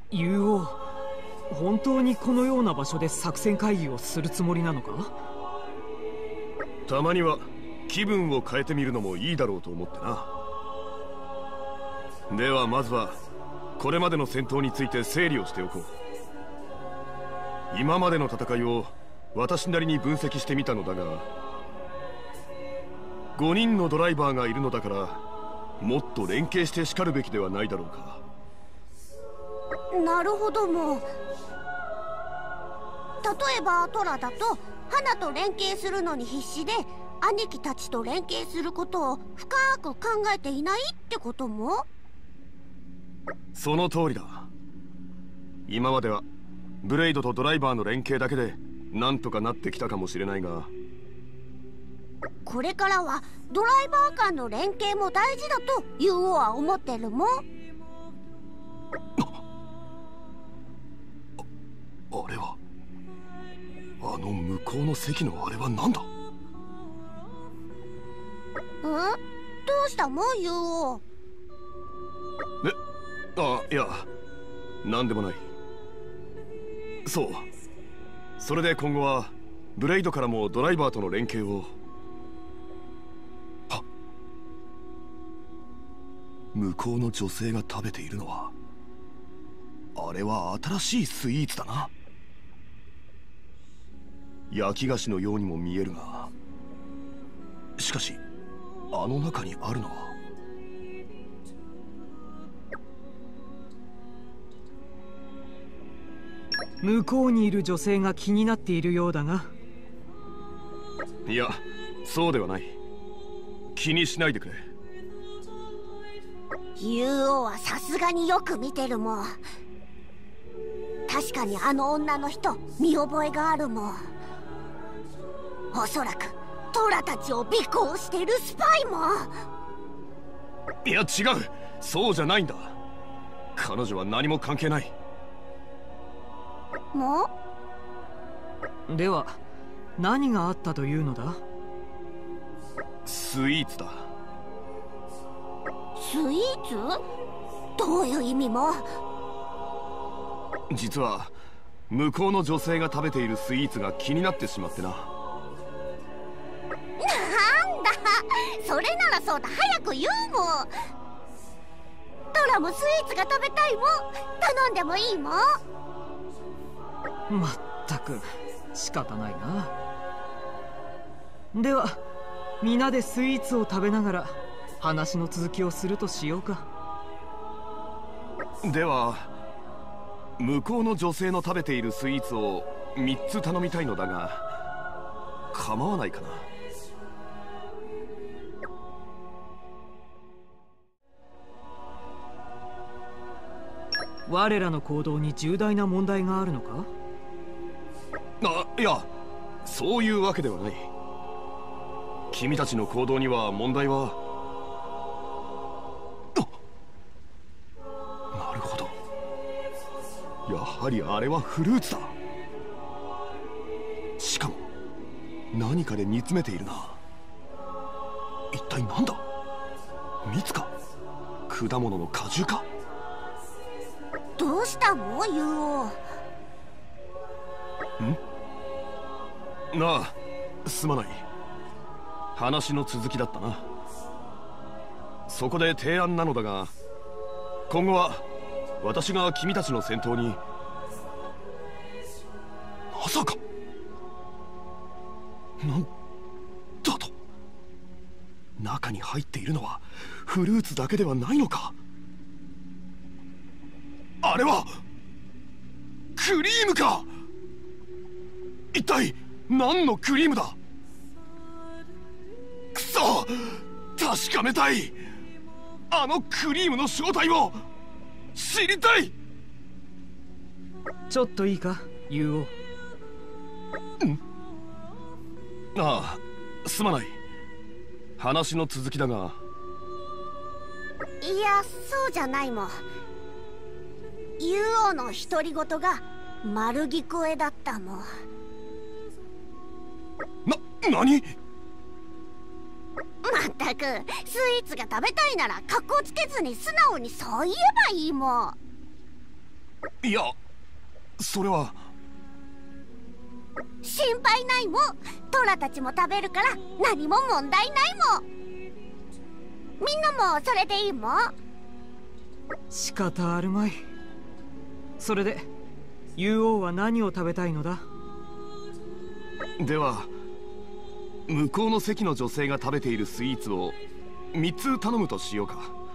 竜王、本当にこのような場所で作戦会議をするつもりなのか？ たまには気分を変えてみるのもいいだろうと思ってな。ではまずはこれまでの戦闘について整理をしておこう。今までの戦いを私なりに分析してみたのだが、5人のドライバーがいるのだからもっと連携してしかるべきではないだろうか。 なるほども。例えばトラだと花と連携するのに必死で兄貴たちと連携することを深く考えていないってことも。 その通りだ。今まではブレイドとドライバーの連携だけでなんとかなってきたかもしれないが、 これからはドライバー間の連携も大事だとユウオは思ってるもん。 あれは、あの向こうの席のあれは何だ？ どうしたもんユウオ？ いや、何でもない。そう、それで今後はブレイドからもドライバーとの連携を。はっ、向こうの女性が食べているのは、あれは新しいスイーツだな。焼き菓子のようにも見えるが、しかしあの中にあるのは。 向こうにいる女性が気になっているようだが。 いや、そうではない。気にしないでくれ。 ユウオはさすがによく見てるもん。確かにあの女の人見覚えがあるもん。おそらくトラたちを尾行してるスパイも。 いや違う、そうじゃないんだ。彼女は何も関係ない。 もうでは何があったというのだ？ スイーツだ。 スイーツ？どういう意味も？ 実は向こうの女性が食べているスイーツが気になってしまってな。 なんだ、それならそうだ、早く言うもん。トラもスイーツが食べたいもん。頼んでもいいもん。 まったく仕方ないな。では皆でスイーツを食べながら話の続きをするとしようか。 では向こうの女性の食べているスイーツを3つ頼みたいのだが構わないかな？ 我らの行動に重大な問題があるのか？ いや、そういうわけではない。君たちの行動には問題は。なるほど、やはりあれはフルーツだ。しかも何かで煮詰めているな。一体何だ？蜜か？果物の果汁か？ どうしたのユウオ？ なあ、すまない。話の続きだったな。そこで提案なのだが、今後は私が君たちの戦闘に。まさかなんだと？中に入っているのはフルーツだけではないのか？あれはクリームか？一体何のクリームだ？くそ！確かめたい！あのクリームの正体を知りたい！ ちょっといいか、ユウオ。 ああ、すまない。話の続きだが。 いや、そうじゃないもん。ユウオの独り言が丸聞こえだったもん。 何？ まったく、スイーツが食べたいなら格好つけずに素直にそう言えばいいもん。 いや、それは。 心配ないもん。トラたちも食べるから何も問題ないもん。みんなもそれでいいもん。 仕方あるまい。それで竜王は何を食べたいのだ？ では向こうの席の女性が食べているスイーツを3つ頼むとしようか。